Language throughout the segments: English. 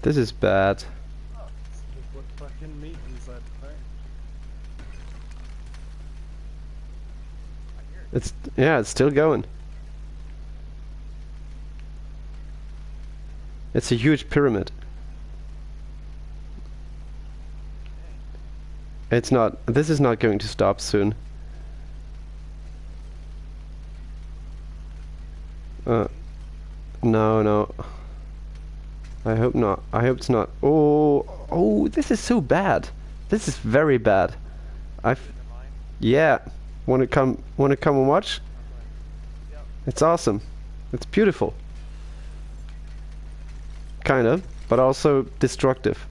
This is bad. Look what fucking meat inside the thing. Yeah, it's still going. It's a huge pyramid. It's not. This is not going to stop soon. No, no. I hope not. I hope it's not. Oh, oh, this is so bad. This is very bad. Yeah. Wanna come and watch? It's awesome. It's beautiful. Kind of, but also destructive.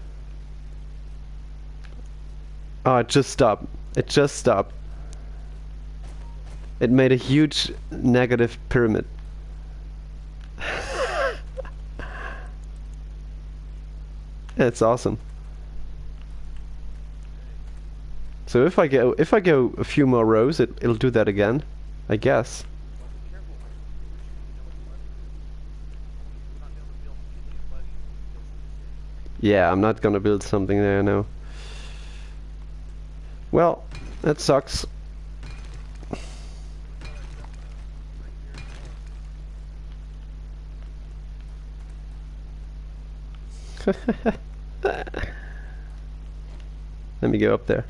Oh, it just stopped. It just stopped. It made a huge negative pyramid. It's awesome. So if I go a few more rows, it'll do that again, I guess. Yeah, I'm not gonna build something there now. Well, that sucks. Let me go up there.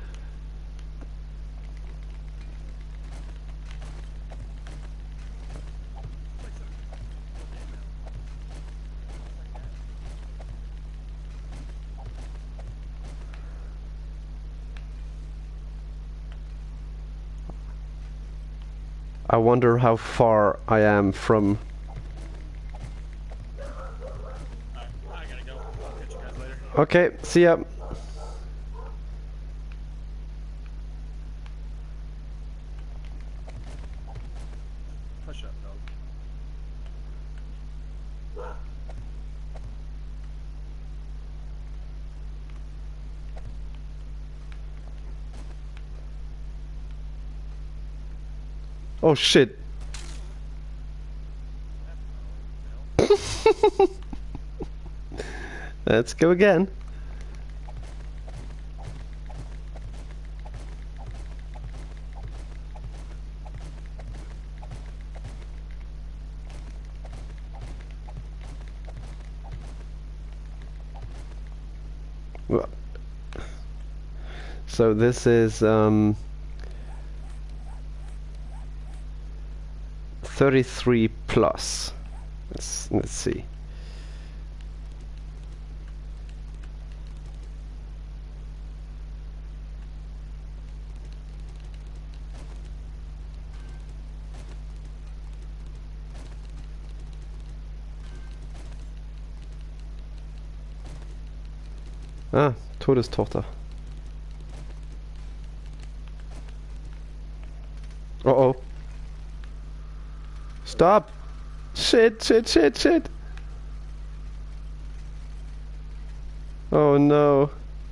I wonder how far I am from... I gotta go. I'll catch you guys later. Okay, see ya. Push up, dog. Oh shit. Let's go again. Well, so this is 33 plus. Let's see. Ah, Todestochter. Uh-oh. Stop! Shit, shit, shit, shit! Oh no.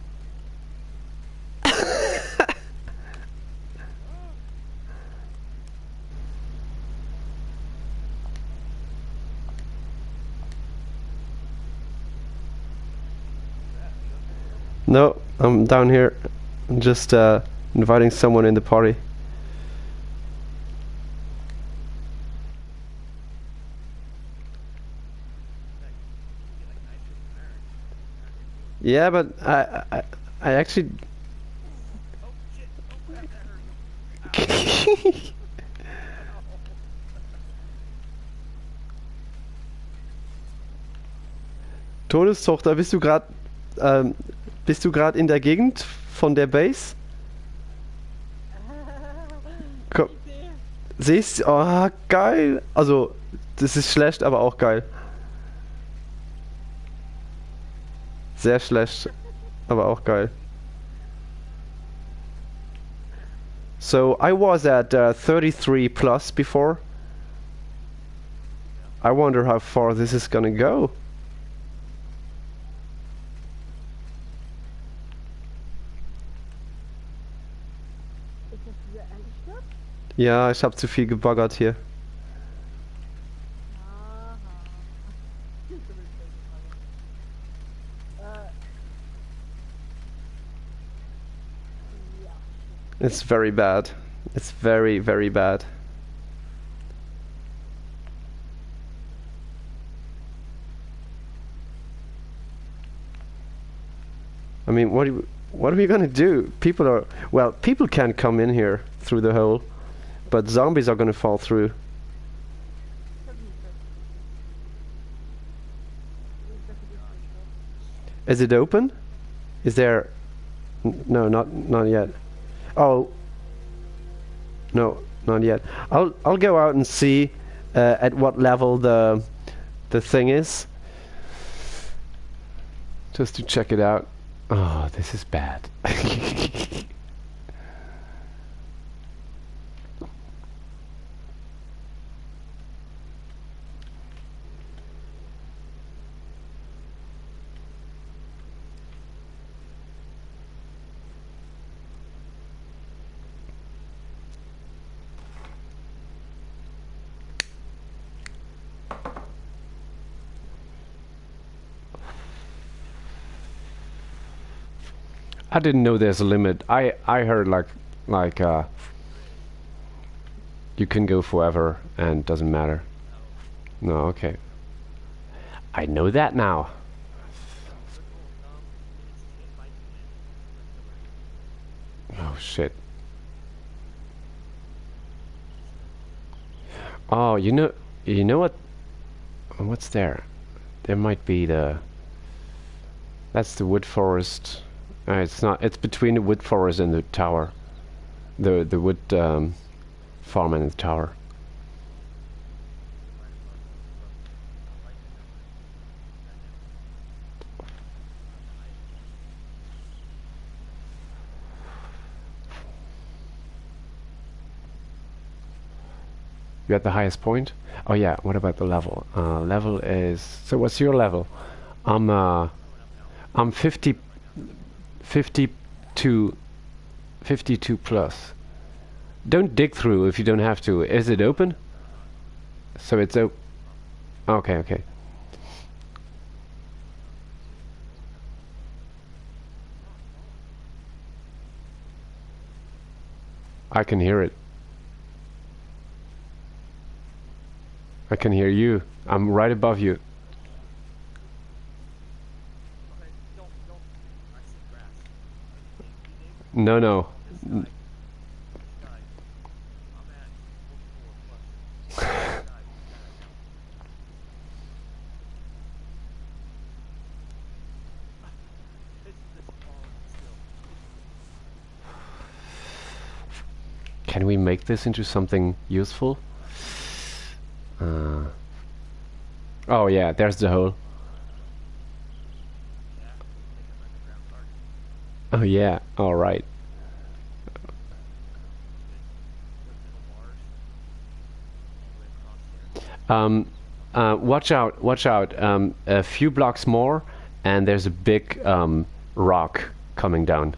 No, I'm down here. I'm just inviting someone in the party. Yeah, but I actually... Todestochter, bist du gerade in der Gegend von der Base? Komm, siehst du? Oh, geil. Also, das ist schlecht, aber auch geil. Sehr schlecht, aber auch geil. So, I was at 33 plus before. I wonder how far this is gonna go. Ja, ich habe zu viel gebaggert hier. It's very bad. It's very, very bad. I mean, what are we gonna do? People can't come in here through the hole, but zombies are gonna fall through. Is it open? Is there? No, not yet. Oh, no, not yet. I'll go out and see at what level the thing is, just to check it out. Oh, this is bad. I didn't know there's a limit. I heard like you can go forever and doesn't matter. No, okay. I know that now. Oh shit. Oh, you know what? What's there? There might be the. That's the wood forest. It's not. It's between the wood forest and the tower. The wood farm and the tower. You at the highest point? Oh yeah. What about the level? Level is. So what's your level? I'm 52 52 plus. Don't dig through if you don't have to. Is it open? So it's open. Okay, okay. I can hear it. I can hear you. I'm right above you. No, no. Can we make this into something useful? Oh yeah, there's the hole. Oh yeah, all right. Watch out, watch out. A few blocks more, and there's a big rock coming down.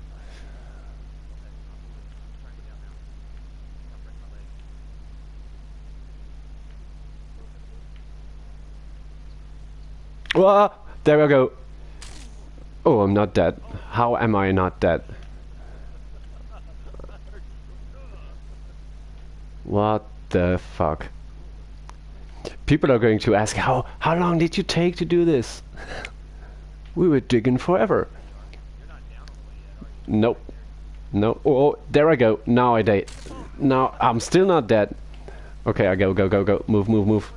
Whoa, there we go. Oh, I'm not dead. How am I not dead? What the fuck? People are going to ask, how long did you take to do this? We were digging forever. Nope. No. Oh, there I go. Now I died. No, I'm still not dead. Okay, I go, go, go, go. Move, move, move.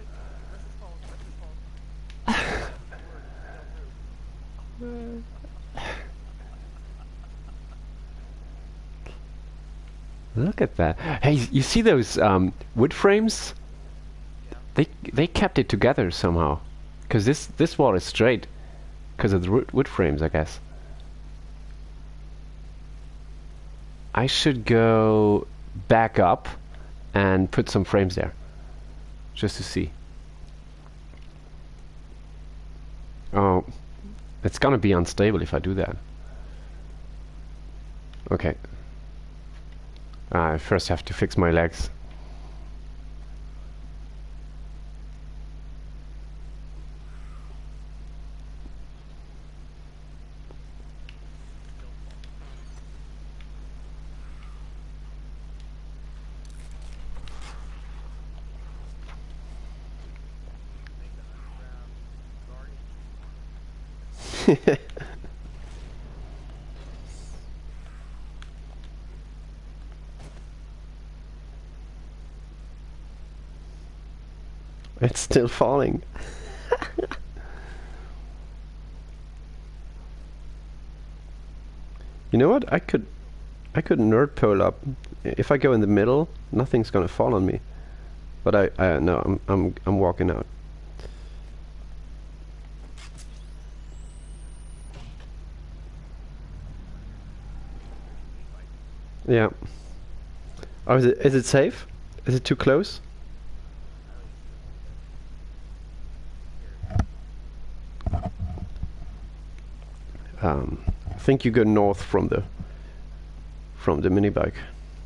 Look at that. Hey, you see those wood frames? They kept it together somehow. Because this wall is straight. Because of the wood frames, I guess. I should go back up and put some frames there. Just to see. Oh, it's gonna be unstable if I do that. Okay. I first have to fix my legs. It's still falling. You know what? I could nerd pole up. If I go in the middle, nothing's gonna fall on me. But I no, I'm walking out. Yeah. Oh, is it safe? Is it too close? I think you go north from the mini bike.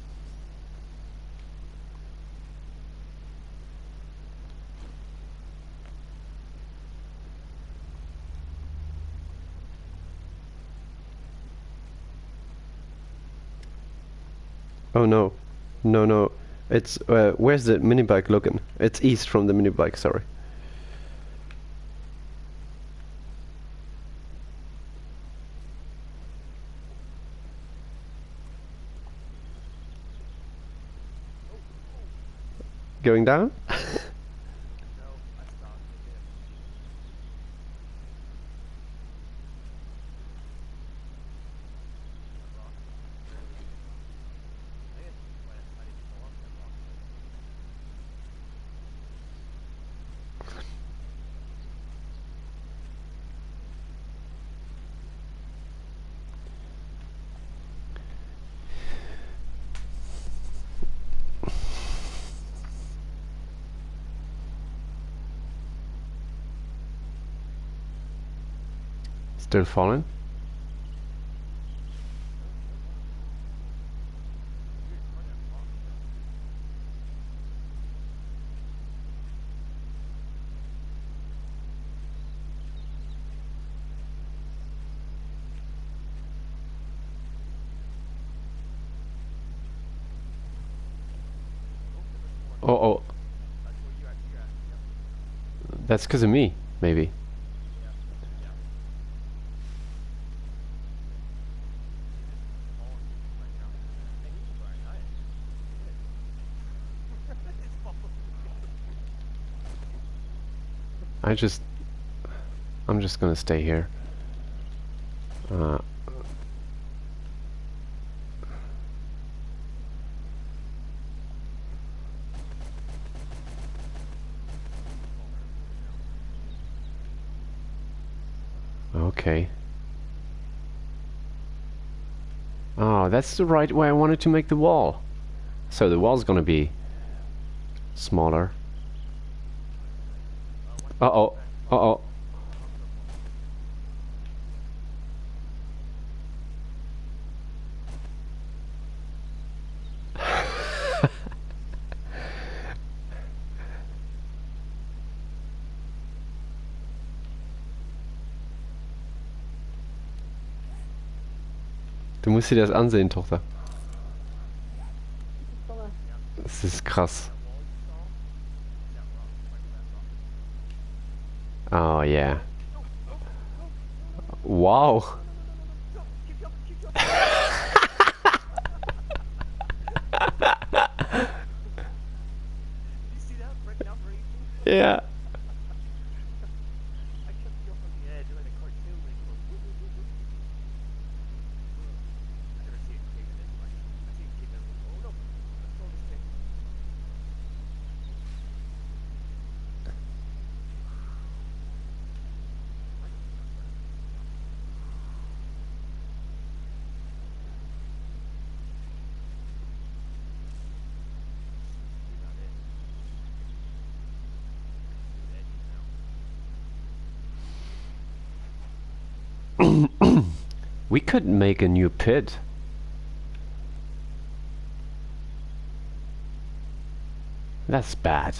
Oh no, no no. It's where's the mini bike looking? It's east from the mini bike. Sorry. Going down? Still falling? Oh oh, that's because of me, maybe. I just, I'm just gonna stay here. Uh, okay. Oh, that's the right way I wanted to make the wall. So the wall's gonna be smaller. Uh-oh. Uh-oh. Du musst dir das ansehen, Tochter. Das ist krass. Oh, yeah. Wow. Yeah. We could make a new pit. That's bad.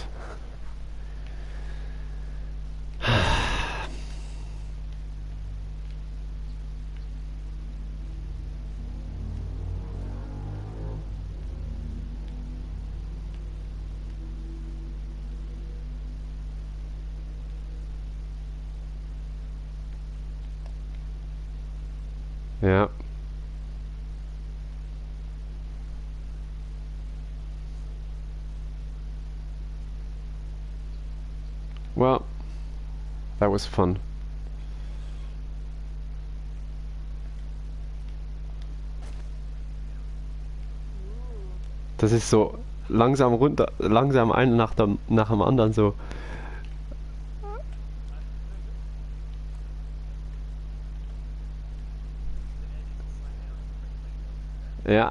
Yeah. Well, that was fun. Das ist so langsam runter, langsam ein nach dem anderen so. Ja.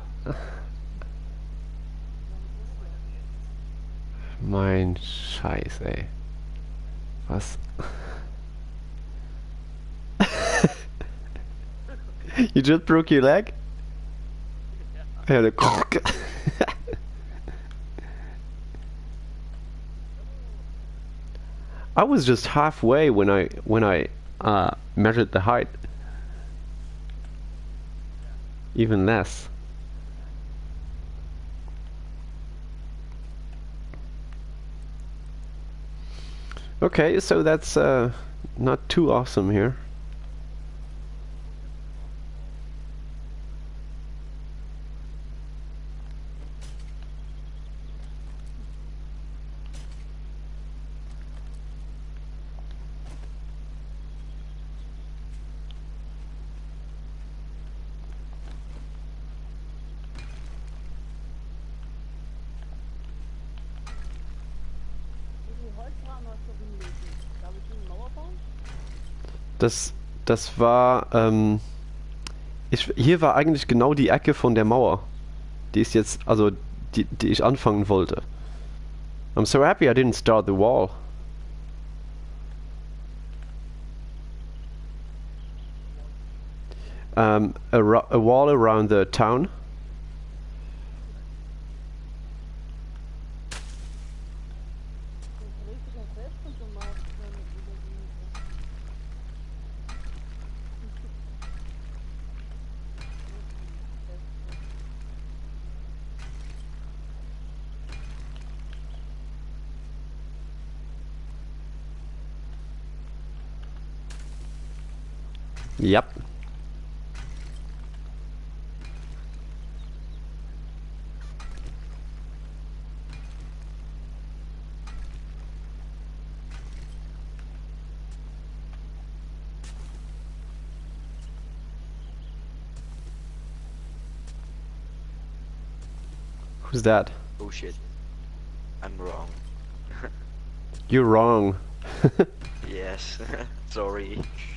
Mein Scheiß, ey. Was? You just broke your leg? Ja, der I was just halfway when I measured the height. Even less. Okay, so that's not too awesome here. Das, das war, hier war eigentlich genau die Ecke von der Mauer. Die ist jetzt, also die ich anfangen wollte. I'm so happy I didn't start the wall. A wall around the town. Yep. Who's that? Oh shit. I'm wrong. You're wrong. Yes. Sorry.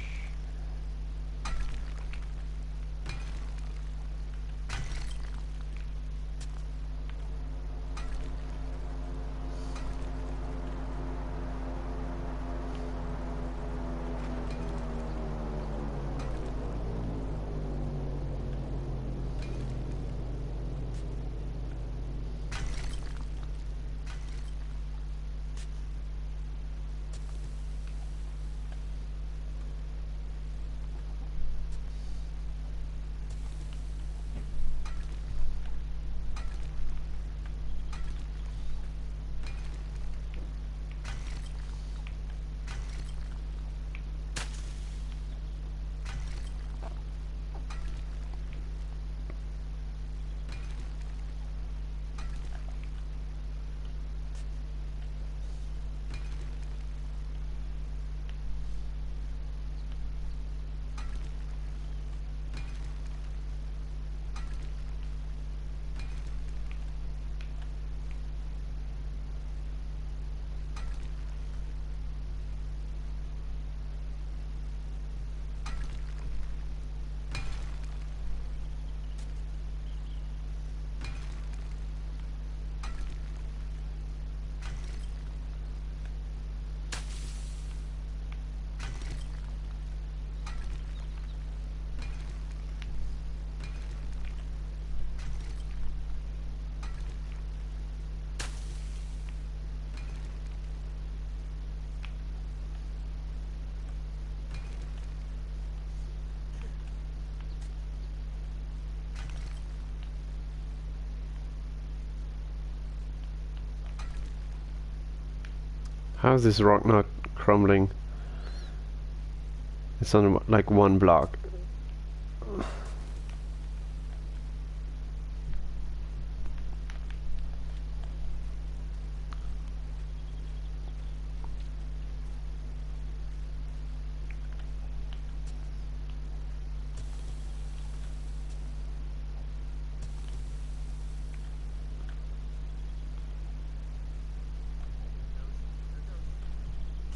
How's this rock not crumbling? It's on like one block.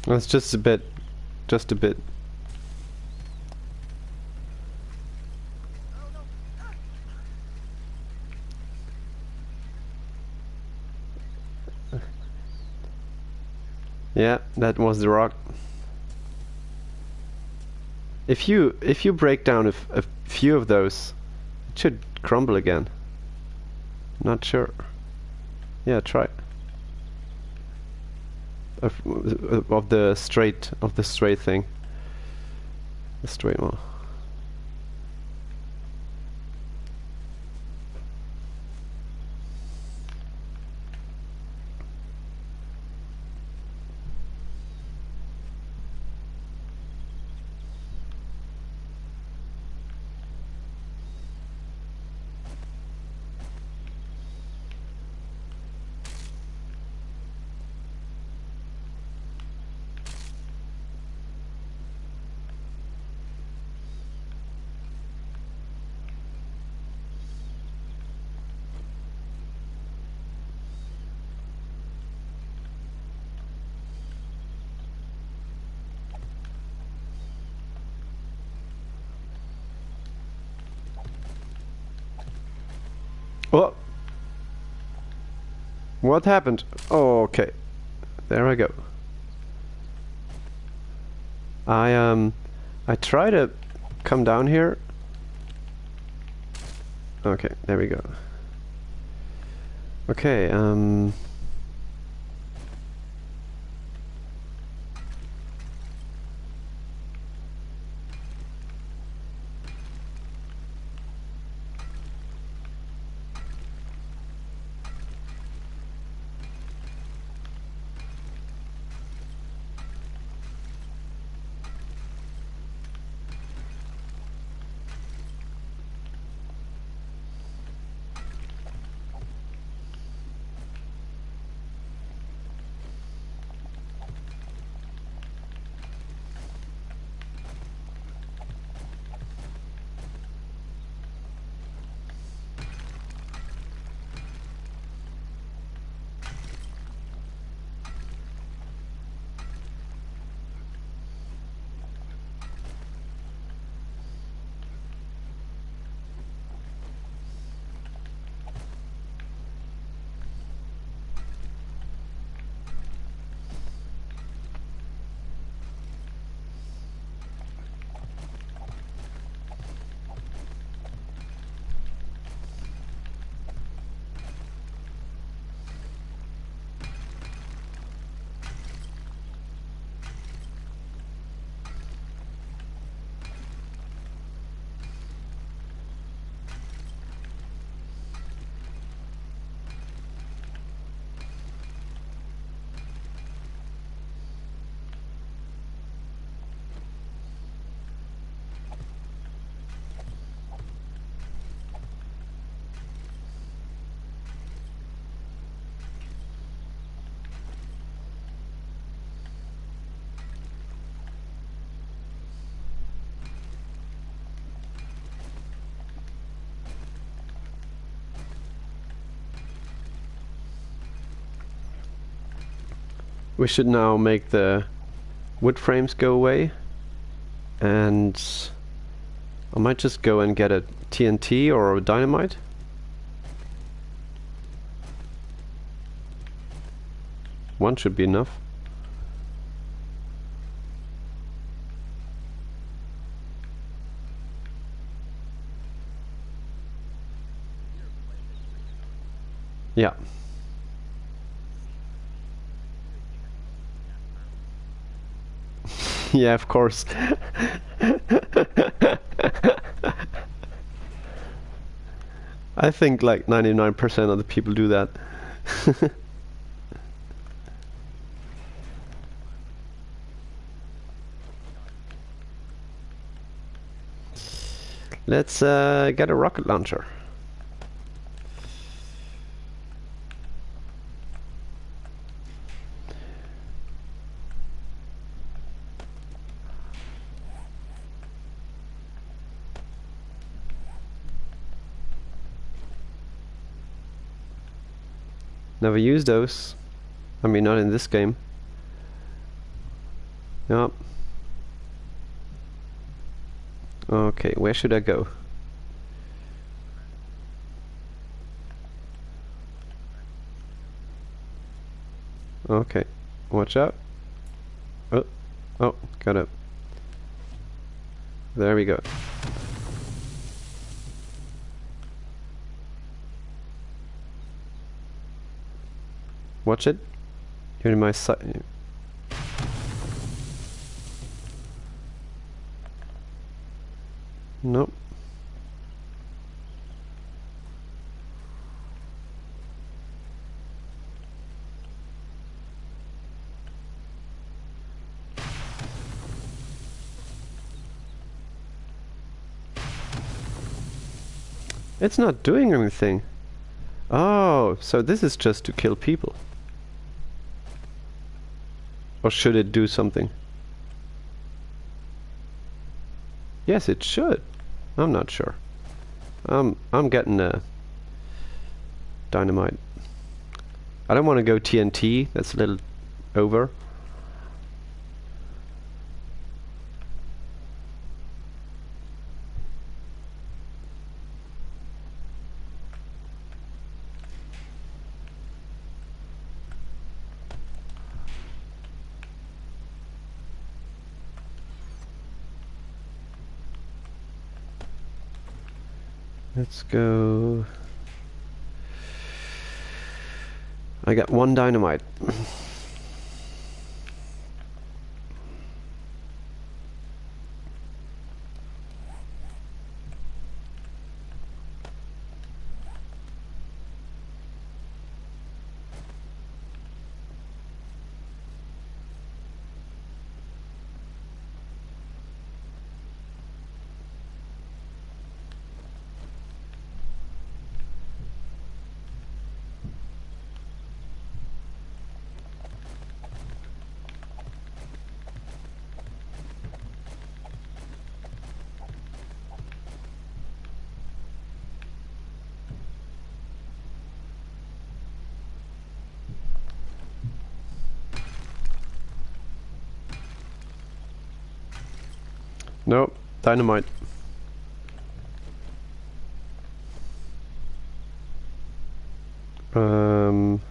It's just a bit. Just a bit. Yeah, that was the rock. If you break down a few of those, it should crumble again. Not sure. Yeah, try. Of the straight thing. The straight one. Oh, what happened? Oh, okay, there I go. I try to come down here. Okay, there we go. Okay, we should now make the wood frames go away, and I might just go and get a TNT or a dynamite. One should be enough. Yeah. Yeah, of course. I think like 99% of the people do that. Let's get a rocket launcher. Never use those. I mean, not in this game. Yep. Okay, where should I go? Okay, watch out. Oh, oh, got it. There we go. Watch it. You're in my sight. Nope. It's not doing anything. Oh, so this is just to kill people. Or should it do something? Yes, it should. I'm not sure. I'm getting a dynamite. I don't want to go TNT. That's a little over. Let's go. I got one dynamite. Nope, dynamite. Um.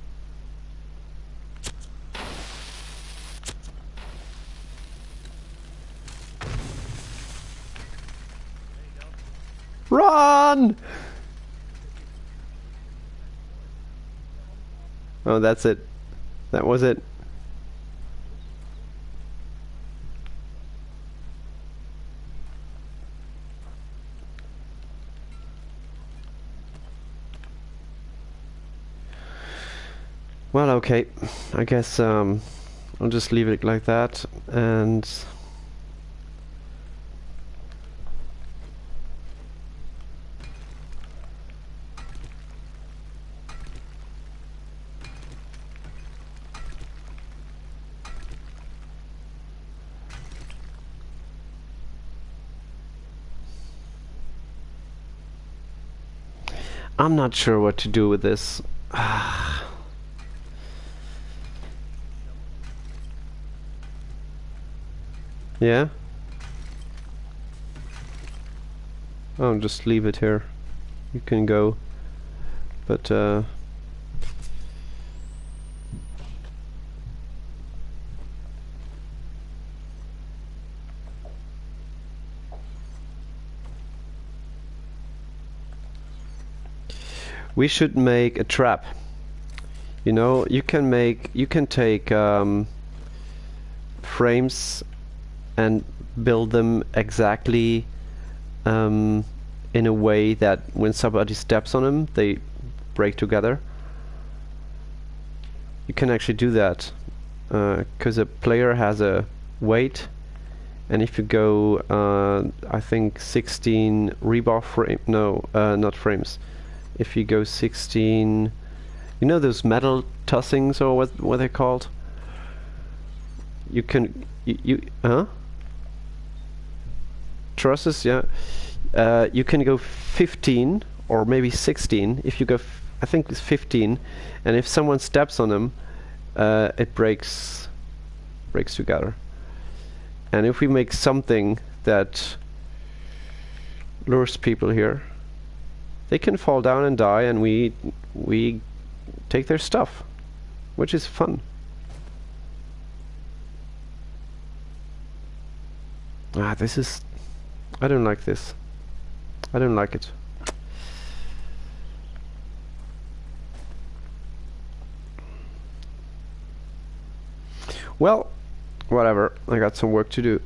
Run! Oh, that's it. That was it. Well, okay. I guess I'll just leave it like that, and I'm not sure what to do with this. Yeah? I'll just leave it here. You can go. But we should make a trap. You know, you can take frames and build them exactly in a way that when somebody steps on them, they break together. You can actually do that because a player has a weight, and if you go, I think 16 rebar frame. No, not frames. If you go 16, you know those metal tossings or what they're called. You can trusses, yeah. You can go 15 or maybe 16. If you go, I think it's 15, and if someone steps on them, it breaks together. And if we make something that lures people here, they can fall down and die, and we take their stuff, which is fun. Ah, this is... I don't like this. I don't like it. Well, whatever. I got some work to do.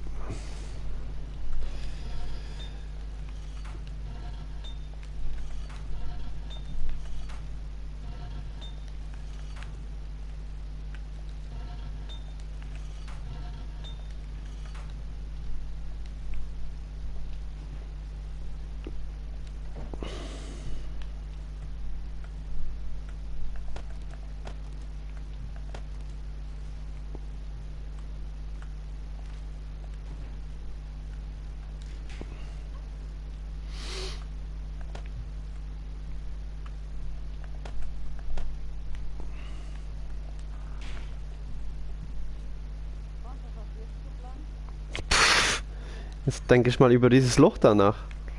Jetzt denke ich mal über dieses Loch danach.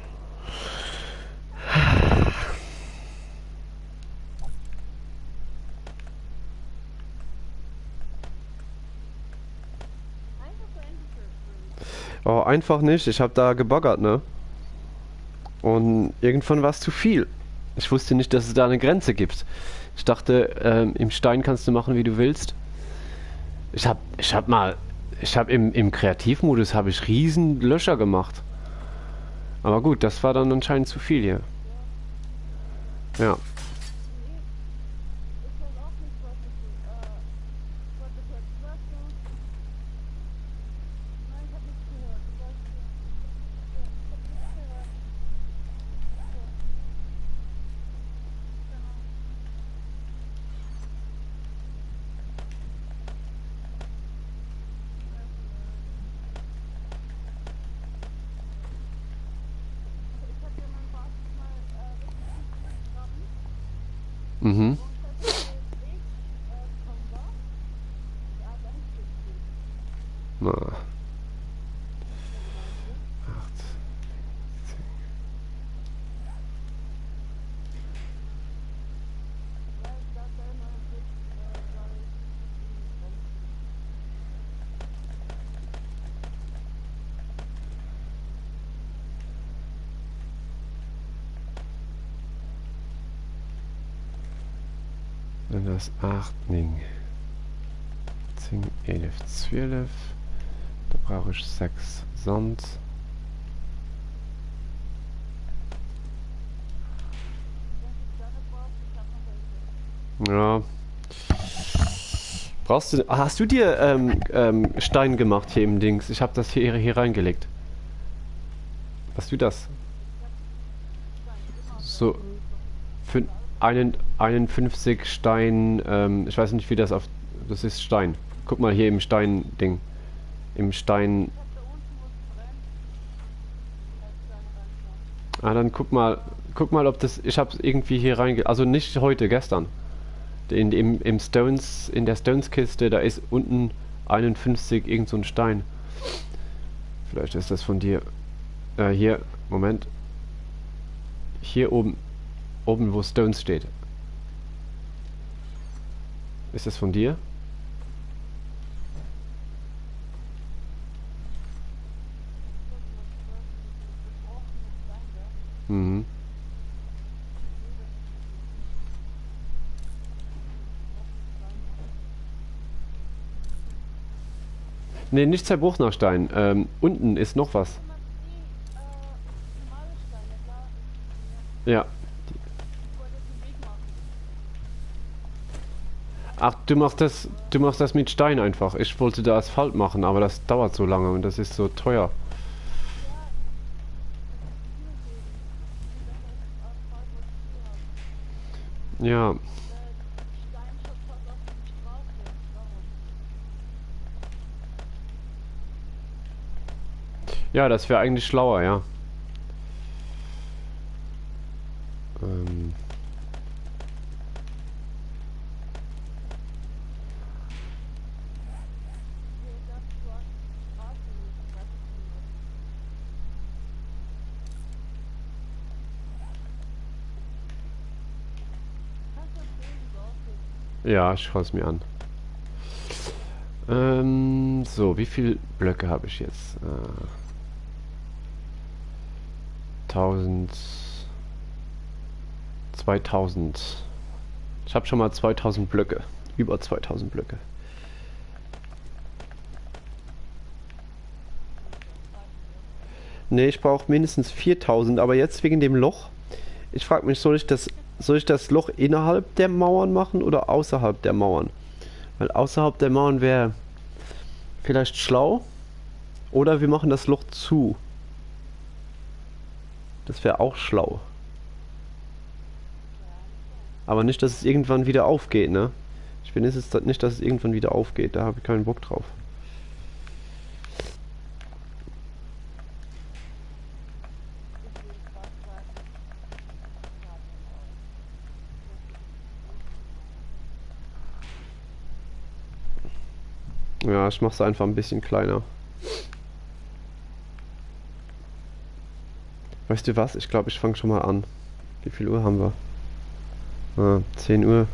Oh, einfach nicht. Ich habe da gebaggert, ne? Und irgendwann war es zu viel. Ich wusste nicht, dass es da eine Grenze gibt. Ich dachte, im Stein kannst du machen, wie du willst. Ich hab im Kreativmodus habe ich riesen Löcher gemacht. Aber gut, das war dann anscheinend zu viel hier. Ja. Mhm. Na. 8. Dann das 8 Ding. 10, 11, 12. Da brauche ich 6 Sand. Ja. Brauchst du... Hast du dir Stein gemacht hier im Dings? Ich habe das hier reingelegt. Hast du das? So. Für 51 Stein... ich weiß nicht, wie das auf... Das ist Stein. Guck mal hier im Stein-Ding. Im Stein... Ah, dann guck mal, ob das... Ich hab's irgendwie hier reingelegt. Also nicht heute, gestern. Im Stones, in der Stones-Kiste, da ist unten 51 irgend so ein Stein. Vielleicht ist das von dir. Hier, Moment. Hier oben, wo Stones steht. Ist das von dir? Mhm. Ne, nicht zerbrochener Stein. Unten ist noch was. Ja. Ach, du machst das mit Stein einfach. Ich wollte da Asphalt machen, aber das dauert so lange und das ist so teuer. Ja. Ja, das wäre eigentlich schlauer, ja. Ähm. Ja, ich schaue es mir an. So, wie viele Blöcke habe ich jetzt? 1000, 2000. Ich habe schon mal 2000 Blöcke. Über 2000 Blöcke. Ne, ich brauche mindestens 4000, aber jetzt wegen dem Loch. Ich frage mich, soll ich das Loch innerhalb der Mauern machen oder außerhalb der Mauern? Weil außerhalb der Mauern wäre vielleicht schlau. Oder wir machen das Loch zu. Das wäre auch schlau. Aber nicht, dass es irgendwann wieder aufgeht, ne? Ich bin jetzt nicht, dass es irgendwann wieder aufgeht. Da habe ich keinen Bock drauf. Ja, ich mache es einfach ein bisschen kleiner. Weißt du was? Ich glaube, ich fange schon mal an. Wie viel Uhr haben wir? 10 Uhr.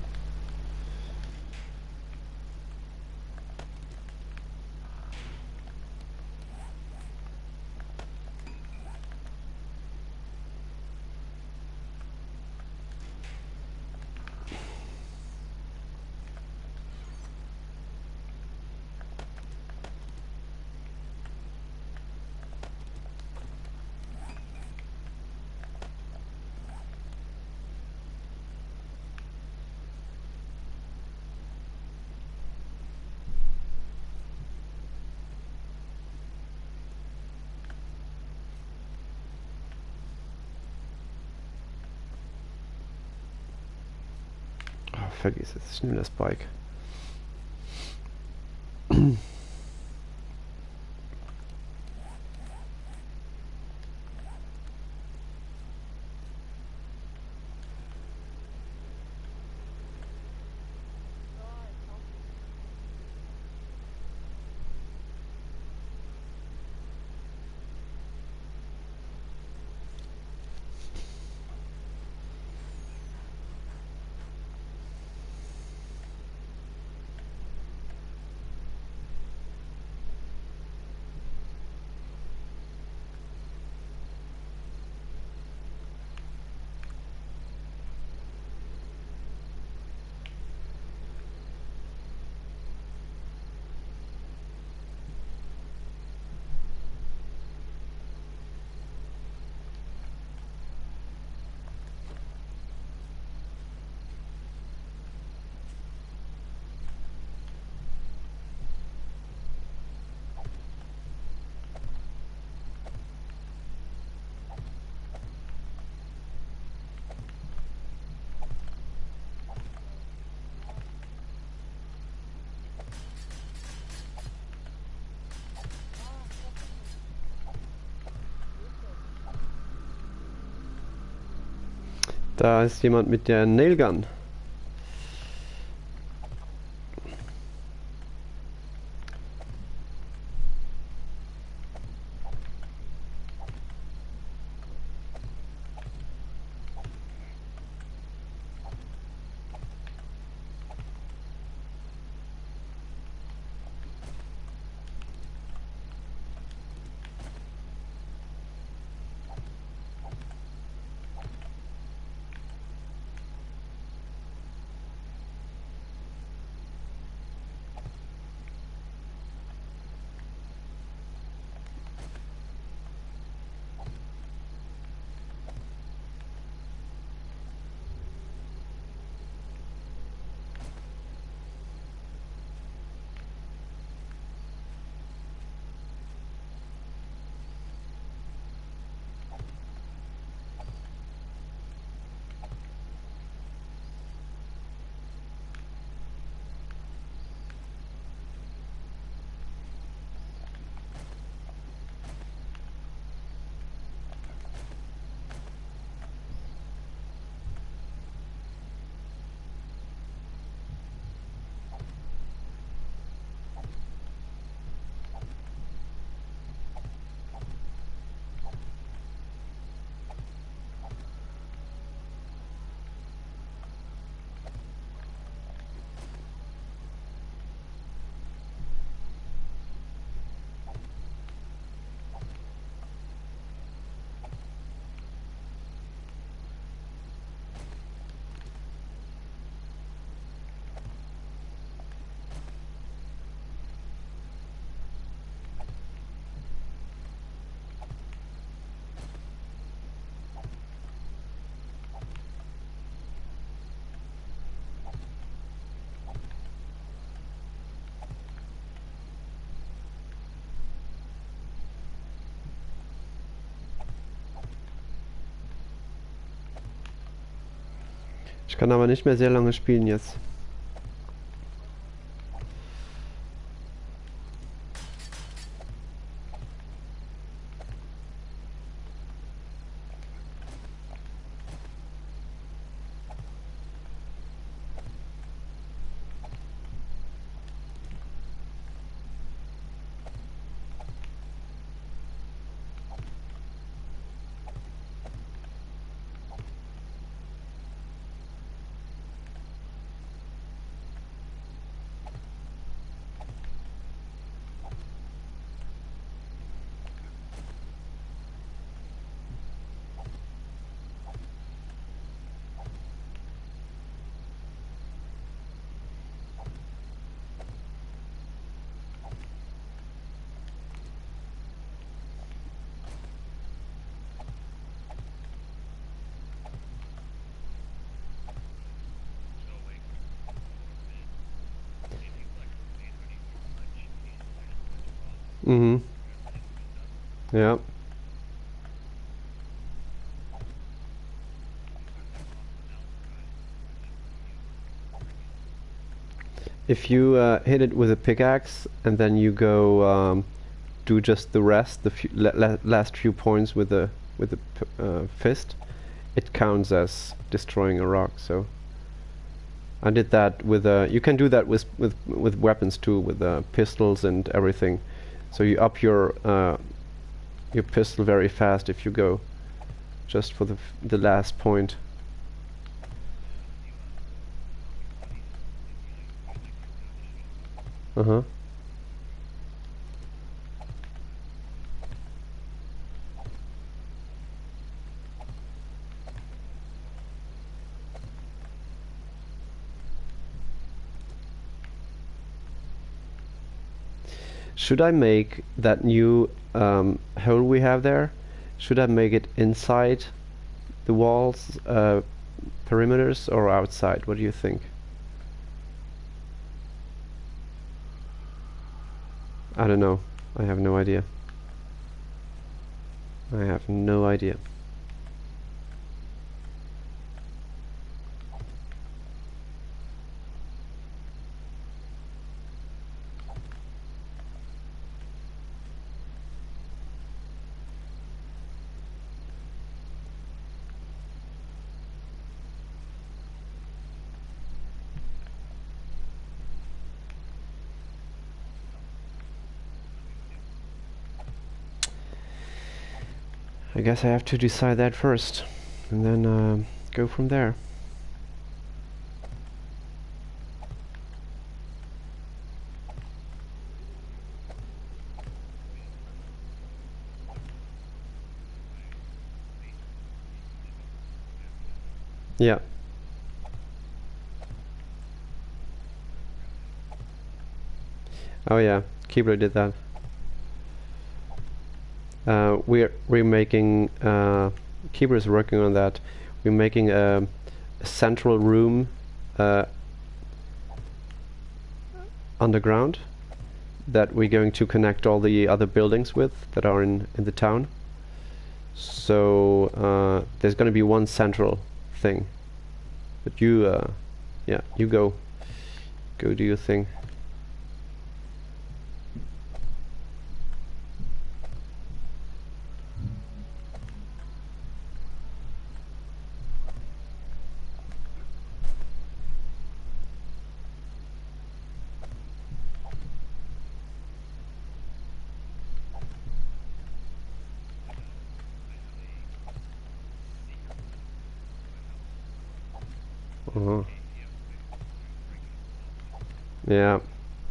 Oh, vergiss es. Ich nehme das Bike. Da ist jemand mit der Nailgun. Ich kann aber nicht mehr sehr lange spielen jetzt. Mhm. Ja. If you hit it with a pickaxe and then you go do just the rest, the last few points with the fist, it counts as destroying a rock. So I did that with you can do that with weapons too, with pistols and everything. So you up your pistol very fast if you go just for the last point. Uh-huh. Should I make that new hole we have there? Should I make it inside the walls, perimeters, or outside? What do you think? I don't know. I have no idea. I have no idea. I guess I have to decide that first, and then go from there. Yeah. Oh yeah, Keyblade did that. We're making Keyblade is working on that. We're making a central room uh, underground that we're going to connect all the other buildings with that are in the town. So there's going to be one central thing. But you, yeah, you go do your thing. Uh-huh. Yeah.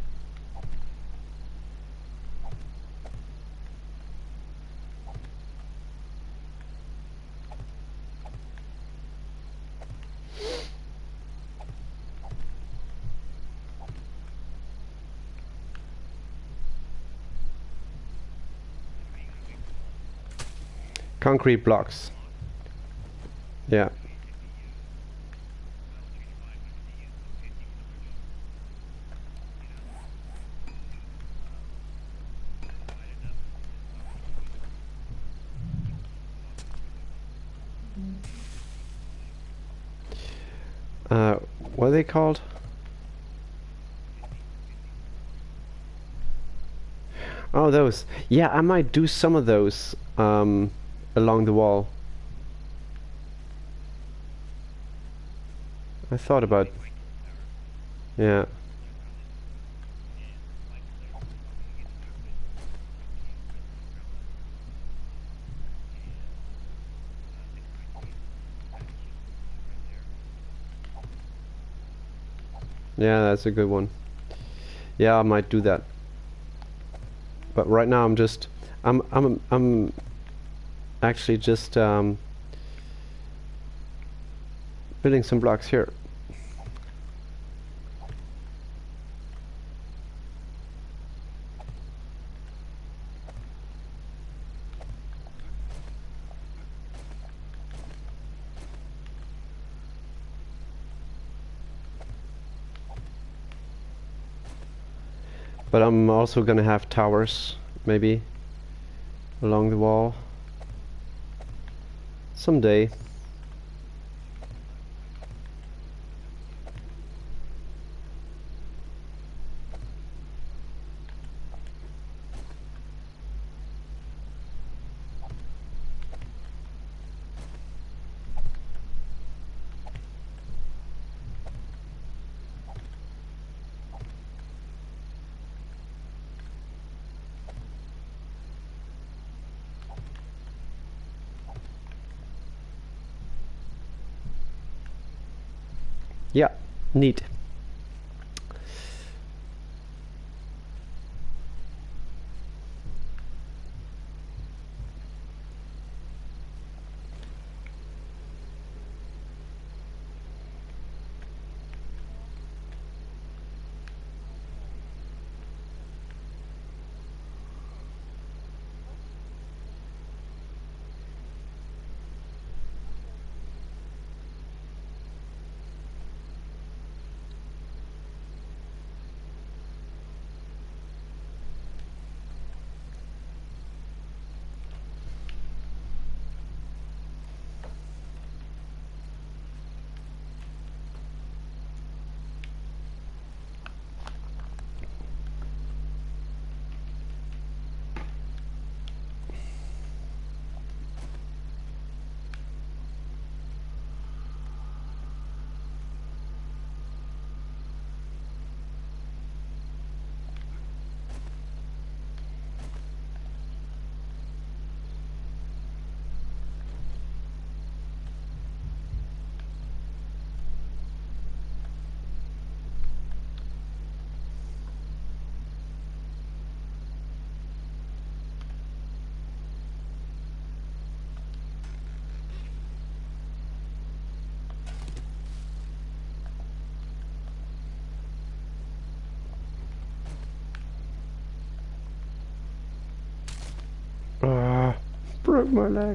Concrete blocks. Yeah. are they called? Oh, those. Yeah, I might do some of those along the wall. I thought about. Yeah. Yeah, that's a good one. Yeah, I might do that. But right now I'm actually just building some blocks here. But I'm also gonna have towers, maybe, along the wall. Someday. Yeah, neat. Ah, broke my leg.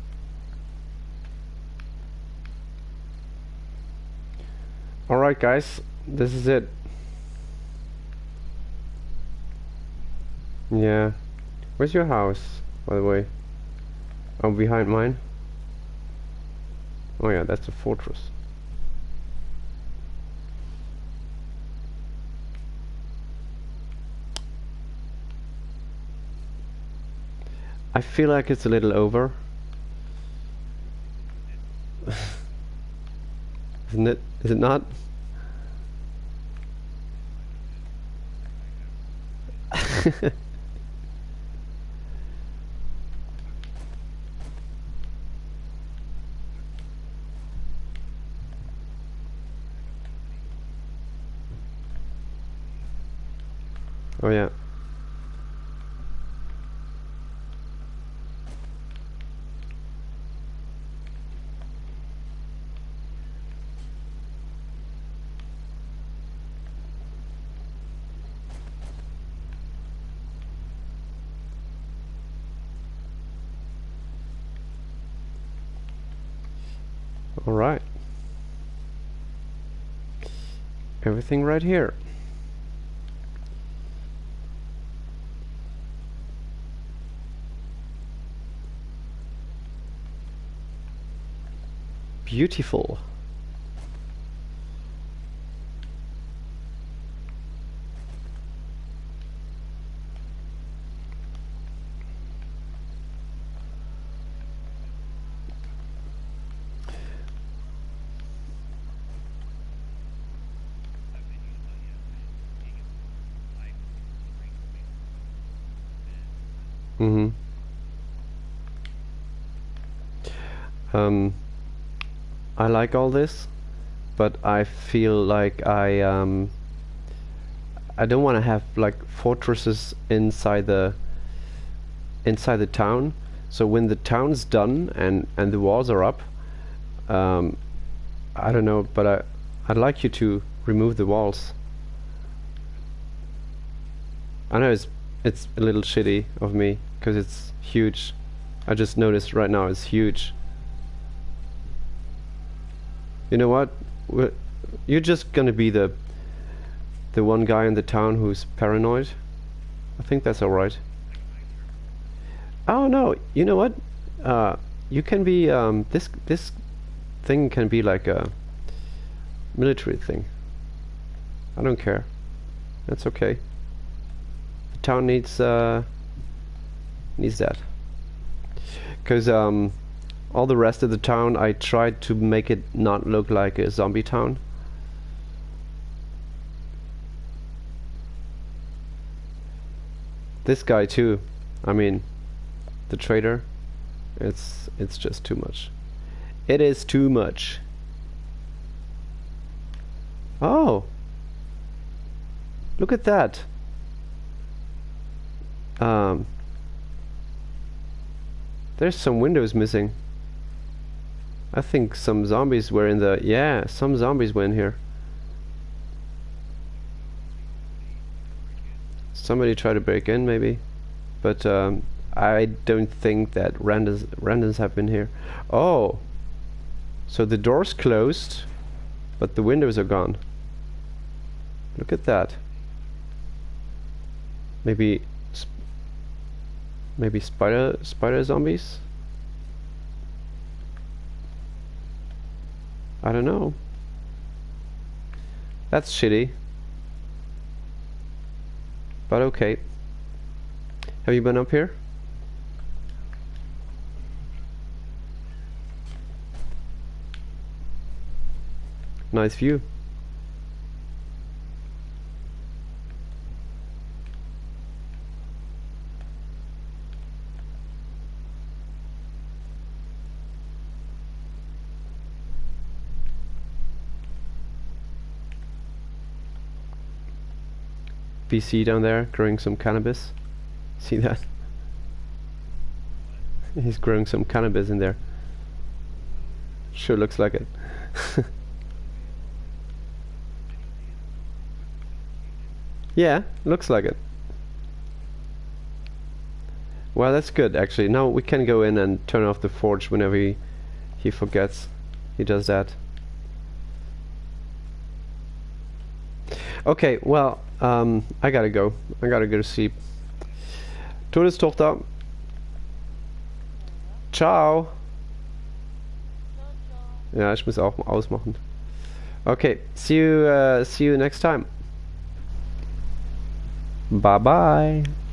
Alright guys, this is it. Yeah. Where's your house, by the way? Oh, behind mine? Oh yeah, that's a fortress. I feel like it's a little over. Isn't it? Is it not? Oh yeah. Alright. Everything right here. Beautiful. Mm-hmm. Um, I like all this, but I feel like I don't want to have like fortresses inside the town. So when the town's done and the walls are up, um, I don't know, but I'd like you to remove the walls. I know it's a little shitty of me because it's huge. I just noticed right now it's huge. You know what? You're just gonna be the one guy in the town who's paranoid. I think that's alright. Oh no, you know what? You can be this thing can be like a military thing. I don't care. That's okay. The town needs that. Because all the rest of the town I tried to make it not look like a zombie town. This guy too. I mean, the trader. It's just too much. It is too much. Oh, look at that. There's some windows missing. I think some zombies were in the... Yeah, some zombies were in here. Somebody tried to break in, maybe. But I don't think that randoms have been here. Oh! So the door's closed, but the windows are gone. Look at that. Maybe spider zombies? I don't know. That's shitty. But okay. Have you been up here? Nice view. VC down there growing some cannabis. See that? He's growing some cannabis in there. Sure looks like it. Yeah, looks like it. Well, that's good actually. Now we can go in and turn off the forge whenever he forgets. He does that. Okay, well, I gotta go. I gotta go to sleep. Todestochter. Ciao. Ja, ich muss auch mal ausmachen. Okay, see you next time. Bye bye.